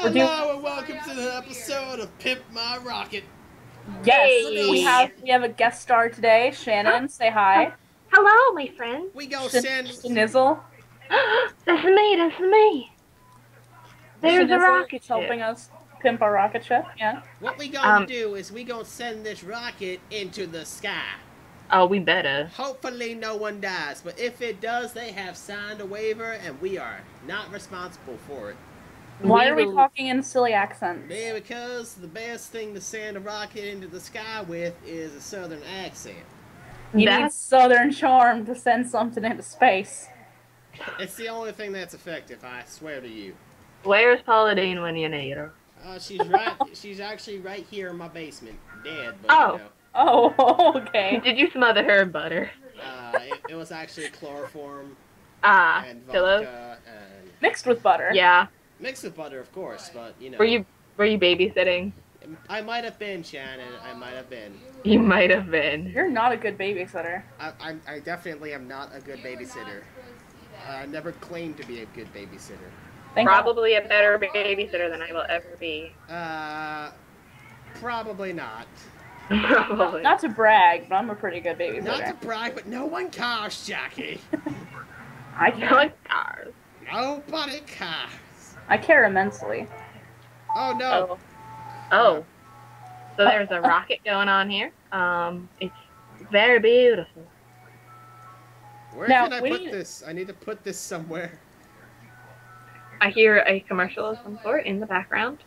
Hello and welcome to the episode of Pimp My Rocket. Yes, Hey. we have a guest star today. Shannon, say hi. Hello, my friend. We go send Schnizzle. That's me, that's me. There's a Schnizzle rocket is ship. helping us pimp our rocket ship. Yeah. what we gonna do is we gonna send this rocket into the sky. Oh, we better. Hopefully no one dies, but if it does, they have signed a waiver and we are not responsible for it. Why are we talking in silly accents? Yeah, because the best thing to send a rocket into the sky with is a southern accent. You need southern charm to send something into space. It's the only thing that's effective, I swear to you. Where's Paula Deen when you need her? She's right. She's actually right here in my basement, dead. But, Oh. You know. Oh, okay. Did you smother her in butter? It was actually chloroform and pillow? vodka and Mixed with butter. Yeah. mixed with butter, of course. But you know, Were you babysitting? I might have been, Shannon. I might have been. You might have been. You're not a good babysitter. I definitely am not a good babysitter. I never claimed to be a good babysitter. Probably a better babysitter than I will ever be. Probably not. Probably. Not to brag, but I'm a pretty good babysitter. Not to brag, but no one cares, Jackie. I I care. like cars. Nobody cares. I care immensely. Oh no. Oh. Oh. So there's a rocket going on here. It's very beautiful. Where Now, can I we put need- this? I need to put this somewhere. I hear a commercial of some sort in the background.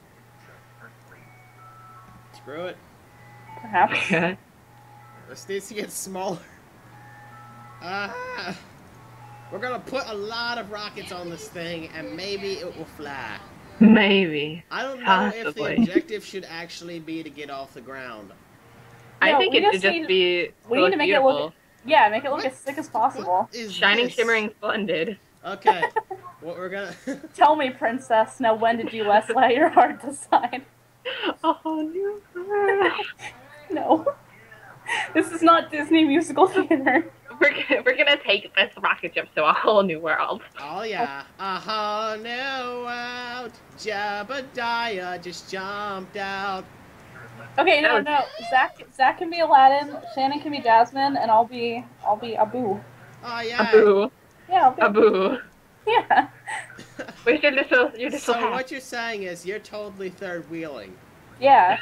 Screw it. Perhaps. This needs to get smaller. We're gonna put a lot of rockets on this thing, and maybe it will fly. Maybe. I don't know if the Possibly. objective should actually be to get off the ground. I No, think we it should just just need- be. we need to make it beautiful. look Yeah, make it look What? as sick as possible. What is Shining, this? shimmering, splendid. Okay. What we're gonna. Tell me, princess, now when did you last let your heart decide? Oh, no. No. This is not Disney musical theater. We're gonna take this rocket ship to a whole new world. Oh yeah. A whole new world. Jebediah just jumped out. Okay, no, That was- no. Zach can be Aladdin, Shannon can be Jasmine, and I'll be Abu. Oh yeah. Abu. Yeah, I'll be, Abu. yeah. Wait, you're just so So happy. what you're saying is you're totally third wheeling. Yeah.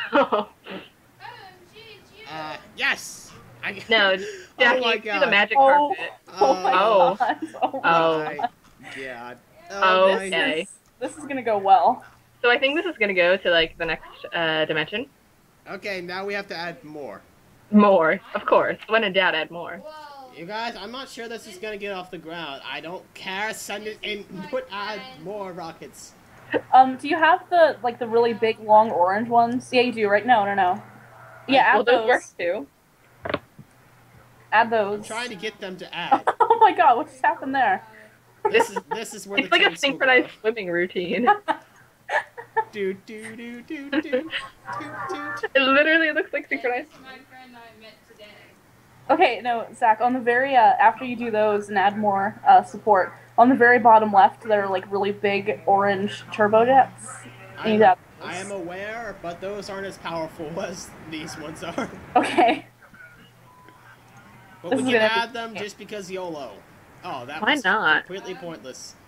Yes. No, Oh Jackie, my do the god. magic Oh, carpet. oh my Oh. god. Oh, Oh. My god. Oh, my- okay. This is gonna go well. So I think this is gonna go to like the next dimension. Okay, now we have to add more. More, of course. When in doubt, add more. You guys, I'm not sure this is gonna get off the ground. I don't care. Send it in. Add more rockets. Do you have the really big long orange ones? Yeah, you do, right? No. Yeah, add Well, those work those. too. Add I'm those. trying to get them to add. Oh my god, what just happened there? This is where It's the like a tanks will synchronized go. swimming routine. Do do do do do do do. It literally looks like synchronized. My friend I met today. Okay, no, Zach, on the very, after you do those and add more, support, on the very bottom left, there are, like, really big orange turbojets. And you got those. I am aware, but those aren't as powerful as these ones are. Okay. But This we is can gonna be- add them just because YOLO. Oh, that Why was not? completely pointless.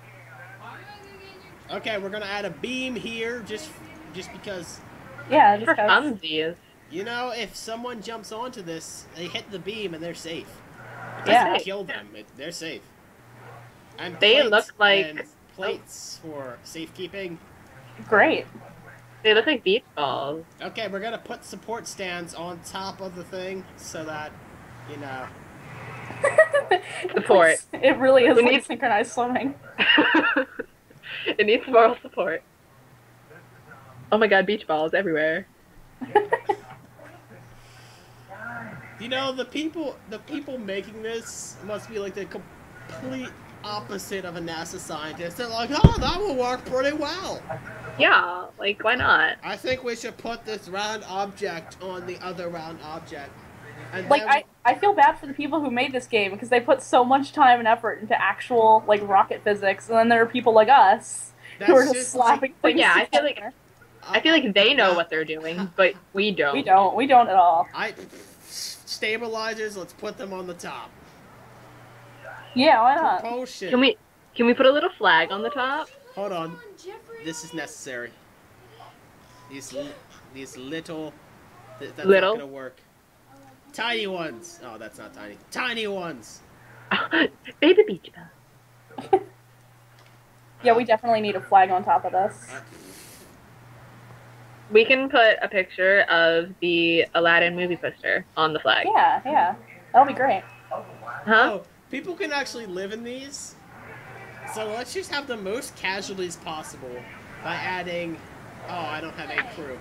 Okay, we're gonna add a beam here just because. Yeah, just For 'cause- funsies. You know, if someone jumps onto this, they hit the beam and they're safe. It Yeah. doesn't kill them. They're safe. And They plates look like- and plates for safekeeping. Great. They look like beach balls. Okay, we're gonna put support stands on top of the thing so that, you know. Support. It really is We like need- synchronized swimming. It needs moral support. Oh my god, beach balls everywhere. You know, the people making this must be like the complete opposite of a NASA scientist. They're like, oh, that will work pretty well. Yeah, like, why not? I think we should put this round object on the other round object. And Like, then I feel bad for the people who made this game, because they put so much time and effort into actual, like, rocket physics, and then there are people like us That's We're just just slapping But things yeah, I feel together. like they know what they're doing, but we don't. We don't. We don't at all. Stabilizers. Let's put them on the top. Yeah, why not? Propulsion. Can we put a little flag on the top? Hold on. This is necessary. These little. That's Little? not gonna work. Tiny ones. Oh, that's not tiny. Tiny ones. Baby beach ball. Yeah, we definitely need a flag on top of this. We can put a picture of the Aladdin movie poster on the flag. Yeah, yeah. That'll be great. Huh? Oh, people can actually live in these. So let's just have the most casualties possible by adding. Oh, I don't have a crew.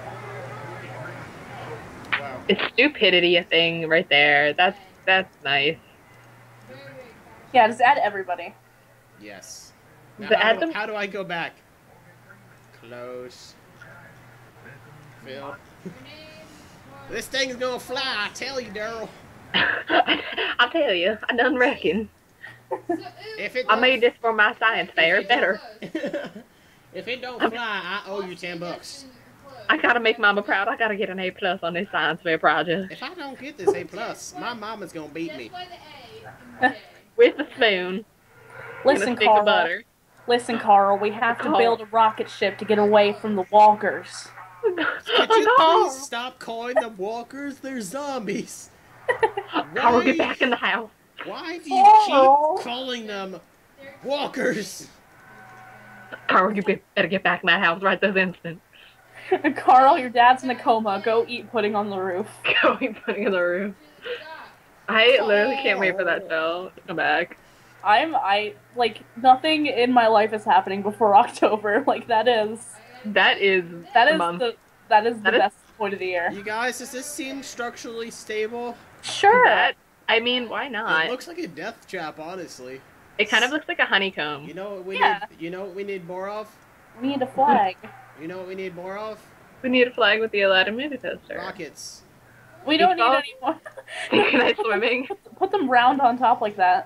Wow. It's stupidity a thing right there. That's nice. Yeah, just add everybody. Yes. Now, But add them. how do I go back? Close. Phil. This thing is gonna fly, I tell you, Daryl. I'll tell you, I done reckon. If it I made this for my science fair better. If it don't fly, I owe you $10. I gotta make Mama proud. I gotta get an A+ on this science fair project. If I don't get this A+, my mama's gonna beat me. With a spoon. Listen, and a stick of Carl. butter. Listen, Carl. We have to Oh. build a rocket ship to get away from the walkers. Could you please stop calling them walkers? They're zombies. Carl, get back in the house. Why do you Oh. keep calling them walkers? Carl, you better get back in that house right this instant. Carl, your dad's in a coma. Go eat pudding on the roof. Go eat pudding in the roof. I literally can't wait for that show to come back. I like nothing in my life is happening before October. Like that is That is the month. that is the That is- best point of the year. You guys, does this seem structurally stable? Sure. I mean, why not? It looks like a death trap, honestly. It kind of looks like a honeycomb. You know what we Yeah. need? You know what we need more of? We need a flag. You know what we need more of? We need a flag with the Aladdin movie poster. Rockets. We don't need Baseball? any more. Synchronized swimming. Put them round on top like that.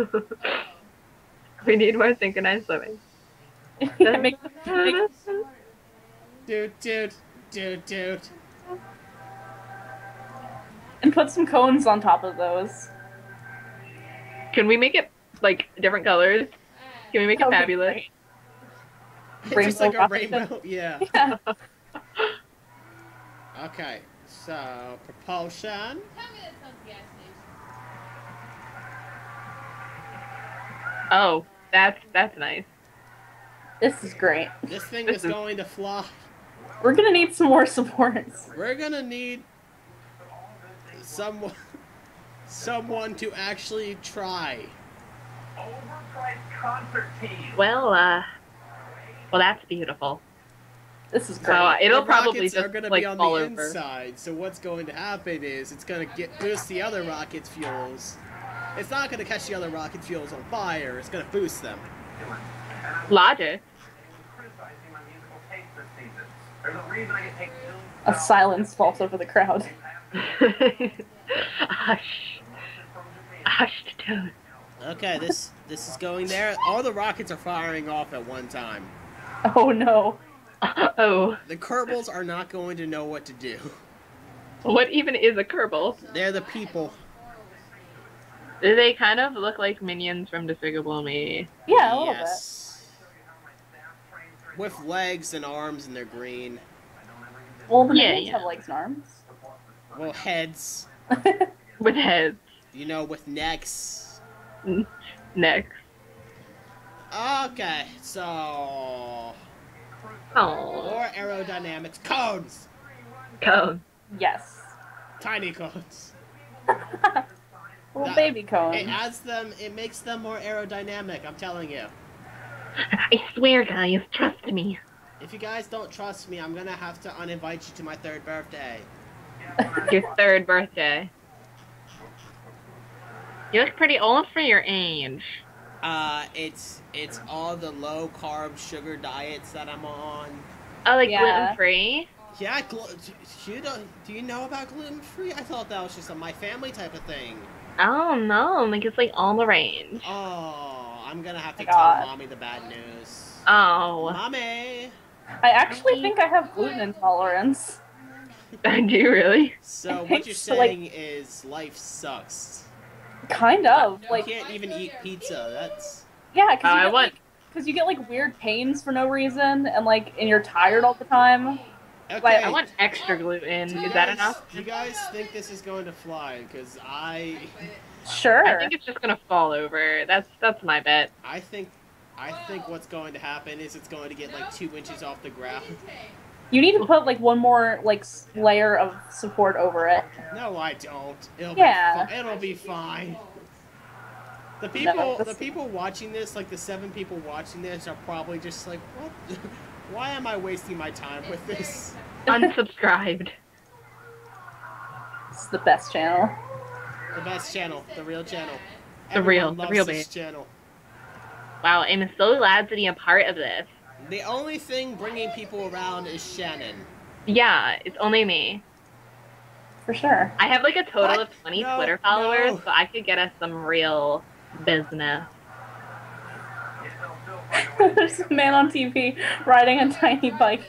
We need more synchronized swimming. Yeah, make Dude. and put some cones on top of those. Can we make it like different colors? Can we make it That would be fabulous? great. Just like a rocket rainbow. Yeah. Yeah. Okay. So propulsion. Oh, that's nice. This is great. This thing is going to fly. We're gonna need some more supports. We're gonna need someone to actually try. Well, that's beautiful. This is So great. it'll The probably rockets just are gonna like be on fall the over. inside. So what's going to happen is it's gonna boost the other rockets' fuels. It's not gonna catch the other rocket fuels on fire. It's gonna boost them. Logic. A silence falls over the crowd. Hush. Hush, Toad. Okay, this is going there. All the rockets are firing off at one time. Oh no. Oh, The Kerbals are not going to know what to do. what even is a Kerbal? They're the people. They kind of look like minions from Despicable Me. Yeah, a little Yes. With legs and arms, and they're green. bit. Well, the Yeah, minions yeah. have legs and arms. Well, heads. With heads. You know, with necks. Next. Okay, so Oh, more aerodynamics. Cones. cone. Yes. Tiny cones. Little That- baby cones. It adds them. It makes them more aerodynamic. I'm telling you. I swear, guys, trust me. If you guys don't trust me, I'm gonna have to uninvite you to my 3rd birthday. Your 3rd birthday. You look pretty old for your age. It's all the low carb sugar diets that I'm on. Oh, like Yeah. gluten free? Yeah, do you know about gluten free? I thought that was just a my family type of thing. Oh no, like it's like all the range. Oh, I'm gonna have to My tell God. mommy the bad news. Oh. Mommy. I actually think I have gluten intolerance. Do you really? So think what you're so, like- saying is life sucks. Kind of. You Like, can't even eat pizza. That's yeah, because I you, want. you get like weird pains for no reason, and you're tired all the time. okay. I want extra gluten. Do you Is that guys- enough? Do you guys think this is going to fly? Because Sure. I think it's just gonna fall over. That's my bet. I think what's going to happen is it's going to get like 2 inches off the ground. You need to put like one more like layer of support over it. No, I don't. Yeah. It'll be fine. The people watching this, like the 7 people watching this, are probably just like, what? Why am I wasting my time with this? Unsubscribed. It's the best channel. The best channel, the real channel. The real this channel. Wow, I'm so glad to be a part of this. The only thing bringing people around is Shannon. Yeah, it's only me. For sure. I have like a total What? of 20 No, Twitter followers, no. so I could get us some real business. There's a man on TV riding a tiny bike.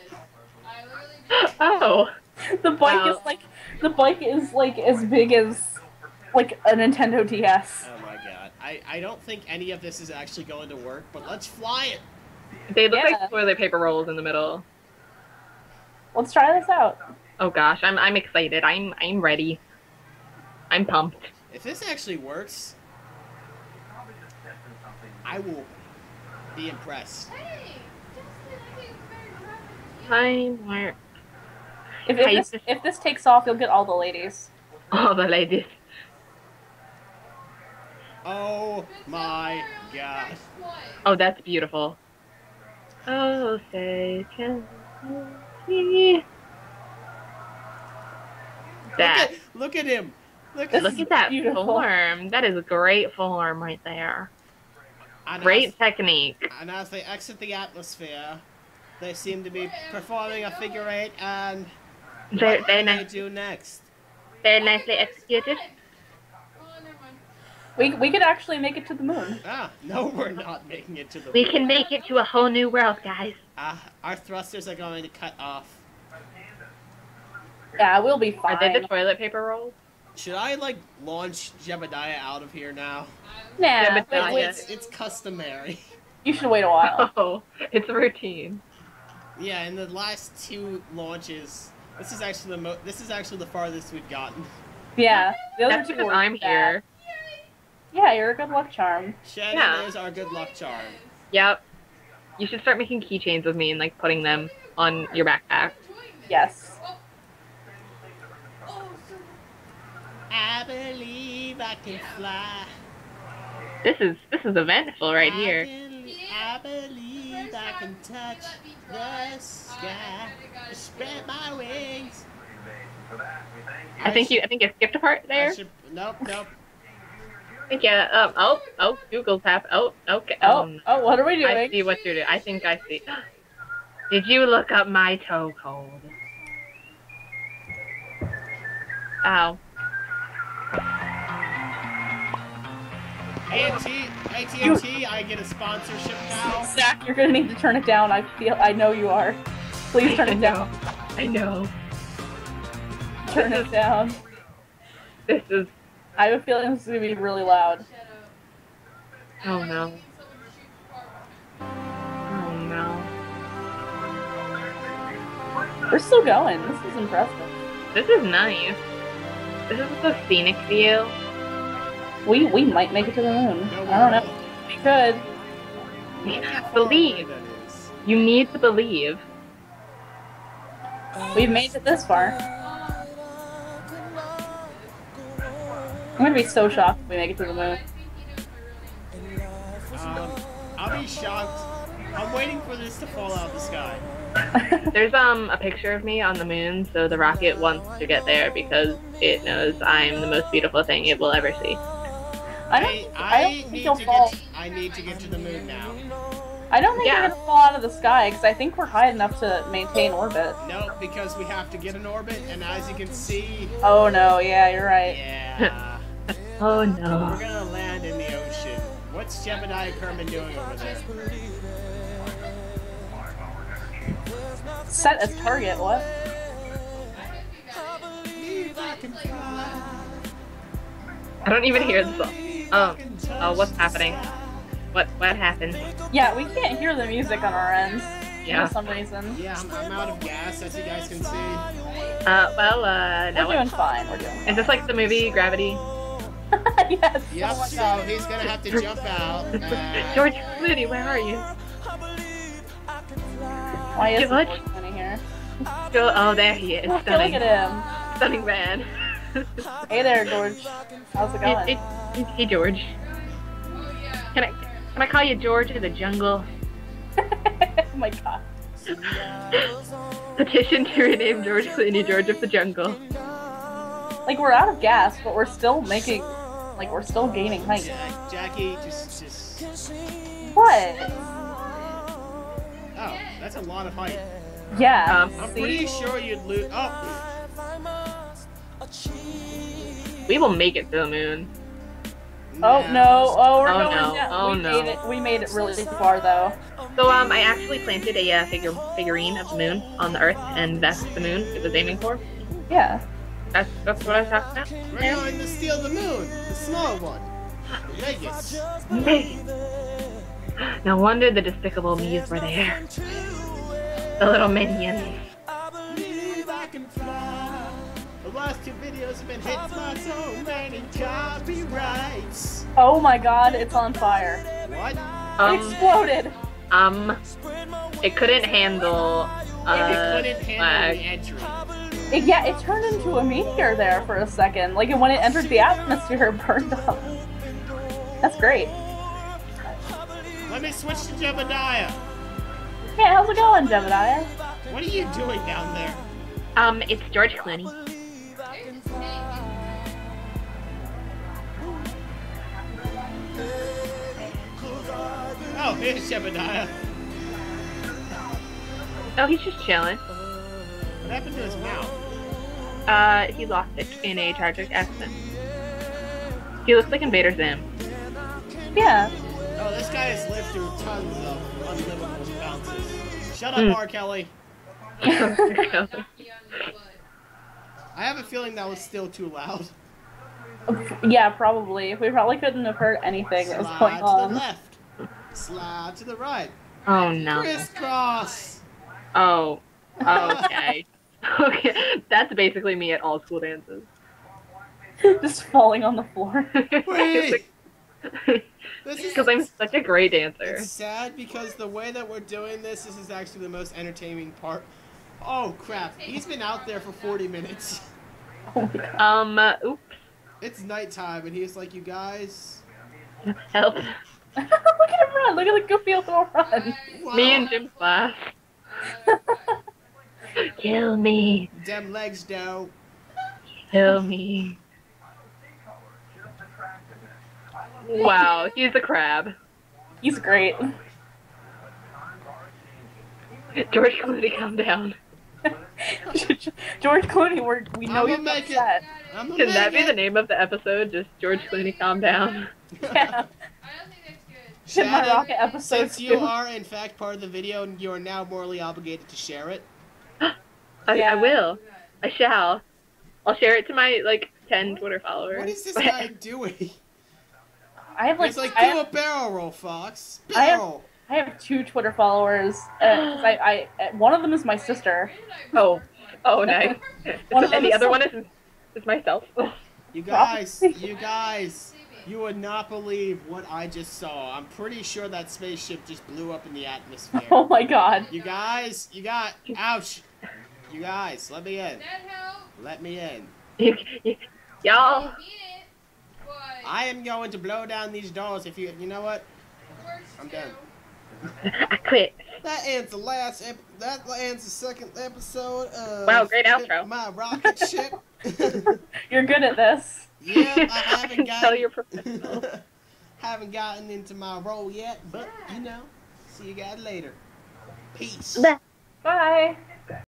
Oh, The bike Wow. is like as big as like a Nintendo DS. Oh my god. I don't think any of this is actually going to work, but let's fly it. they look Yeah. like toilet paper rolls in the middle. Let's try this out. Oh gosh, I'm excited. I'm ready. I'm pumped. If this actually works, I will be impressed. I'm where If this takes off, you'll get all the ladies. all the ladies. Oh my god. Oh, that's beautiful. Oh, say can you see that? Look at him. Look This at Look at that beautiful. form. That is a great form right there. and Great as, technique. and as they exit the atmosphere, they seem to be performing a figure 8, and Very, what very do they nice. do next? Very nicely executed. We could actually make it to the moon. Ah, no, we're not making it to the We moon. can make it to a whole new world, guys. Our thrusters are going to cut off. Yeah, we'll be fine. Are they the toilet paper rolls? Should I, like, launch Jebediah out of here now? Nah, Yeah, but wait, yeah. It's customary. you should wait a while. Oh, it's a routine. Yeah, in the last 2 launches, this is actually the farthest we've gotten. Yeah, the other That's two because were I'm bad. here. Yeah, you're a good luck charm. Shannon Yeah. is our good luck charm. Yep. You should start making keychains with me and like putting them on your backpack. Yes. I believe I can fly. This is eventful right here. I believe I can touch the sky. Spread my wings. I think you skipped a part there. Nope. I think Google tap. Oh, okay. Oh, what are we doing? I see what you're doing. I think I see. Did you look up my toe code? Ow. AT&T, I get a sponsorship now. Zach, you're gonna need to turn it down. I know you are. Please turn it down. I know. Turn it down. This is. I have a feeling this is gonna be really loud. Oh no. Oh no. We're still going. This is impressive. This is nice. This is a scenic view. We might make it to the moon. I don't know. We could. Believe. You need to believe. We've made it this far. I'm gonna be so shocked if we make it to the moon. I'll be shocked. I'm waiting for this to fall out of the sky. There's a picture of me on the moon, so the rocket wants to get there because it knows I'm the most beautiful thing it will ever see. I don't think you'll fall. I need to get to the moon now. I don't think Yeah. you're gonna fall out of the sky because I think we're high enough to maintain orbit. No, because we have to get in orbit, and as you can see, Oh no, yeah, you're right. yeah, Oh we're no. gonna land in the ocean. What's Jebediah Kerman doing over there? Set as target, what? I don't even hear the song. Oh, what's happening? What happened? Yeah, we can't hear the music on our ends. Yeah. For some reason. Yeah, I'm out of gas, as you guys can see. Now We're doing fine, we're doing fine. Is this like the movie Gravity? Yes. Yep, Oh my so God. he's gonna have to jump out. George Clooney, where are you? Why is George? George Clooney here? Oh, there he is. Look Stunning. at him. Stunning man. Hey there, George. How's it going? Hey, George. Can I call you George of the Jungle? Oh my God. Petition to rename George Clooney George of the Jungle. Like, we're out of gas, but we're still making... Like, we're still gaining height. Jackie, just... What? Oh, that's a lot of height. Yeah. I'm see? pretty sure you'd lose... Oh! We will make it to the moon. Oh no! Oh, we're Oh, going no. down. Oh, we no. made it. We made it really far, though. So I actually planted a figurine of the moon on the Earth, and that's the moon it was aiming for. Yeah. That's what I was talking about. We're going to steal the moon! The small one! Vegas! No wonder the despicable me's were there. The little minions. Believe I can fly. The last two videos have been hit by so many copyrights. Oh my God! It's on fire. What? It exploded. It couldn't handle. It couldn't handle lag. the entry. Yeah, it turned into a meteor there for a second. Like, when it entered the atmosphere, it burned up. That's great. Let me switch to Jebediah. Hey, how's it going, Jebediah? What are you doing down there? It's George Clooney. Oh, here's Jebediah. Oh, he's just chilling. What happened to his mouth? He lost it in a tragic accident. He looks like Invader Zim. Yeah. Oh, this guy has lived through tons of unlivable bounces. Shut up, R. Kelly. I have a feeling that was still too loud. Yeah, probably. We probably couldn't have heard anything that was going Slide to on. the left. Slide to the right. Oh no. Crisscross. Oh. Okay. Okay. That's basically me at all school dances. Just falling on the floor. Wait. This is Because I'm such a great dancer. It's sad because the way that we're doing this is actually the most entertaining part. Oh crap! He's been out there for 40 minutes. Oh my God. Oops. It's nighttime and he's like, "You guys." Help. Look at him run! Look at the goofy little run! Wow. Me and Jim's class. Kill me. Dem legs down. Kill me. Wow, he's a crab. He's great. George Clooney, calm down. George Clooney, we know I'ma he's make it. upset. I'm Can that be the name of the episode? Just George Clooney, calm down. Yeah. Shit, my Shannon, rocket episode since you too. are in fact part of the video, you are now morally obligated to share it. I will. I shall. I'll share it to my 10 Twitter followers. What is this guy doing? I have like, It's like, I do have, a barrel roll, Fox. I have- Barrel. I have 2 Twitter followers. 'Cause one of them is my sister. Oh nice. One of them And the is other so- one is myself. You guys, you would not believe what I just saw. I'm pretty sure that spaceship just blew up in the atmosphere. Oh my God. You guys, ouch. You guys, let me in. Let me in. Y'all. I am going to blow down these doors if you know what? I'm done. I quit. That ends the second episode of Wow, great outro. My rocket ship. You're good at this. Yeah, I I haven't can gotten tell you're professional. haven't gotten into my role yet, but see you guys later. Peace. Bye.